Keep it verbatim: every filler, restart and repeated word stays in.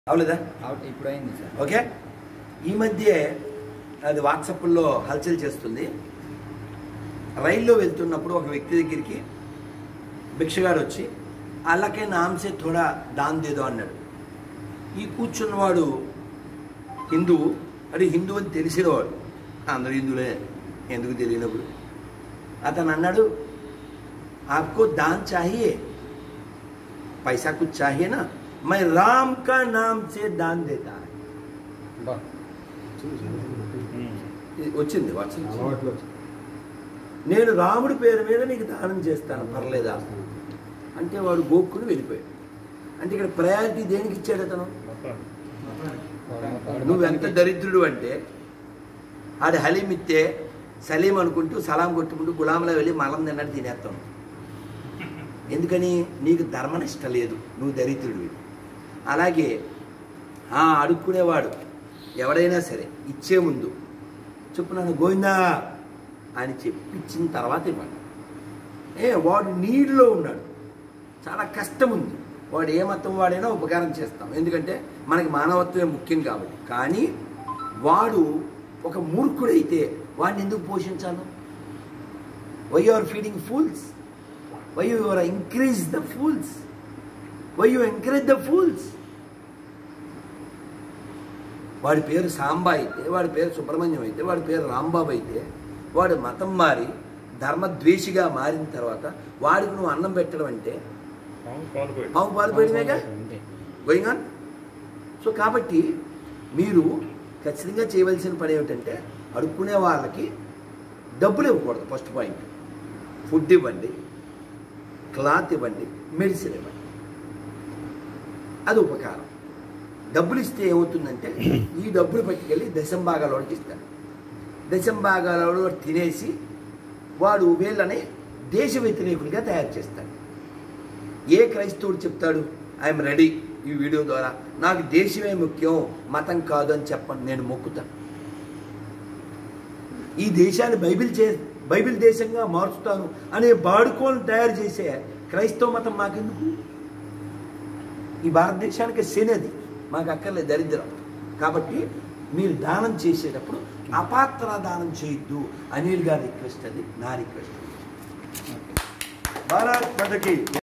అవలేదా? ఇప్పుడు అయింది sir. Okay, ఈ మధ్య అది వాట్సాప్లో హల్చల్ చేస్తుంది. రైల్లో వెళ్తున్నప్పుడు ఒక వ్యక్తి దగ్గరికి భిక్షగాడు వచ్చి అలాగే నామ్సే థోడా దాన్ దేదో అన్నాడు. ఈ కూర్చున్నవాడు హిందువు, అది హిందువు అని తెలిసినవాడు, అందరూ హిందువులే ఎందుకు తెలియనప్పుడు అతను అన్నాడు, आपको दान चाहिए, पैसा कुछ चाहिए ना, मैं राम का नाम से दान देता है. వచ్చింది వాట్సాప్, నేను రాముడి పేరు మీద నీకు దానం చేస్తాను పర్లేదా అంటే వాడు గోక్కుని వెళ్ళిపోయాడు. అంటే ఇక్కడ ప్రయారిటీ దేనికి ఇచ్చాడు అతను? నువ్వెంత దరిద్రుడు అంటే ఆడి హలీం ఇస్తే సలీం అనుకుంటూ సలాం కొట్టుకుంటూ గులాంలో వెళ్ళి మలం తిన్నట్టు తినేస్తాం. ఎందుకని? నీకు ధర్మనిష్ట లేదు, నువ్వు దరిద్రుడివి. అలాగే ఆ అడుక్కునేవాడు ఎవడైనా సరే ఇచ్చే ముందు చెప్పు నన్ను గోవిందా అని చెప్పించిన తర్వాత ఇవ్వండి. ఏ వాడు నీళ్ళలో ఉన్నాడు, చాలా కష్టం ఉంది, వాడు ఏ మతం వాడైనా ఉపకారం చేస్తాం, ఎందుకంటే మనకి మానవత్వమే ముఖ్యం కాబట్టి. కానీ వాడు ఒక మూర్ఖుడైతే వాడిని ఎందుకు పోషించాలి? Why you are feeding fools, why you are increase the fools, why you encourage the fools. వాడి పేరు సాంబా అయితే, వాడి పేరు సుబ్రహ్మణ్యం అయితే, వాడి పేరు రాంబాబు అయితే, వాడు మతం మారి ధర్మద్వేషిగా మారిన తర్వాత వాడికి నువ్వు అన్నం పెట్టడం అంటే పాము పాల్పోయడమేగా గోయింగ్ ఆన్. సో కాబట్టి మీరు ఖచ్చితంగా చేయవలసిన పని ఏమిటంటే అడుక్కునే వాళ్ళకి డబ్బులు ఇవ్వకూడదు. ఫస్ట్ పాయింట్, ఫుడ్ ఇవ్వండి, క్లాత్ ఇవ్వండి, మెడిసిన్ ఇవ్వండి, అది ఉపకారం. డబ్బులు ఇస్తే ఏమవుతుందంటే ఈ డబ్బులు పట్టుకెళ్ళి దశంభాగాలోకి ఇస్తారు. దశంభాగాలలో తినేసి వాడు వీళ్ళని దేశ వ్యతిరేకులుగా తయారు చేస్తాడు. ఏ క్రైస్తవుడు చెప్తాడు ఐఎమ్ రెడీ ఈ వీడియో ద్వారా నాకు దేశమే ముఖ్యం మతం కాదు అని చెప్పండి, నేను మొక్కుతాను. ఈ దేశాన్ని బైబిల్ చే బైబిల్ దేశంగా మార్చుతాను అనే బాడుకోలను తయారు చేసే క్రైస్తవ మతం మాకెందుకు? ఈ భారతదేశానికి శనిది మాకు అక్కర్లేదు, దరిద్రం. కాబట్టి మీరు దానం చేసేటప్పుడు అపాత్ర దానం చేయొద్దు. అనిల్ గారి రిక్వెస్ట్, అది నా రిక్వెస్ట్. భారత్ మాతకి